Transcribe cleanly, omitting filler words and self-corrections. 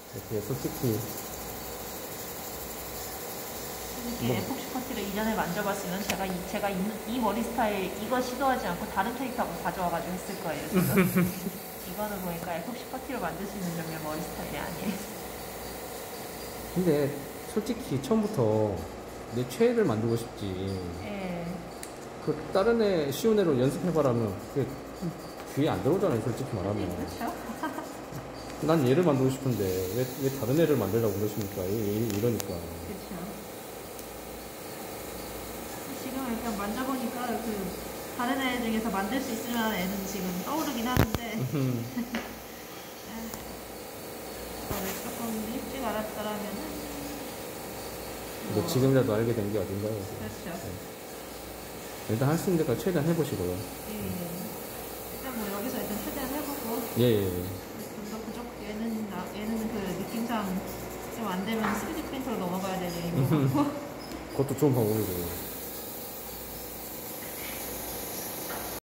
이렇게 솔직히 이렇게 에폭시 퍼티를 이전에 만져봤으면 제가 이 머리 스타일 이거 시도하지 않고 다른 테이프하고 가져와가지고 했을 거예요. 지금. 이거는 보니까 에폭시 퍼티로 만들 수 있는 종류의 머리 스타일이 아니에요. 근데 솔직히 처음부터 내 최애를 만들고 싶지. 예. 그 다른 애 쉬운 애로 연습해봐라면 그게 귀에 안 들어오잖아요, 솔직히 말하면. 그렇죠? 난 얘를 만들고 싶은데 왜 다른 애를 만들라고 그러십니까? 이러니까. 그렇죠. 지금 일단 만져보니까 그 다른 애 중에서 만들 수 있을 만한 애는 지금 떠오르긴 하는데 이거를 조금 일찍 알았더라면은 뭐 지금이라도 알게 된 게 어딘가요? 그렇죠. 네. 일단 할 수 있는 데까지 최대한 해보시고요. 예. 일단 뭐 여기서 일단 최대한 해보고 예. 좀 더 부족 얘는 그 느낌상 좀 안 되면 3D 프린터로 넘어가야 될 일인 것 같고 그것도 좋은 방법이고.